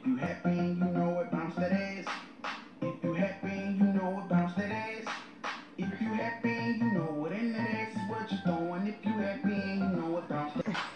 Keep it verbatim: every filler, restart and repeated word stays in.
you happy and you know it, bounce that ass. If you happy and you know it, bounce that ass. If you happy and you know it, and that ass is what you're throwing. If you happy and you know it, bounce that ass.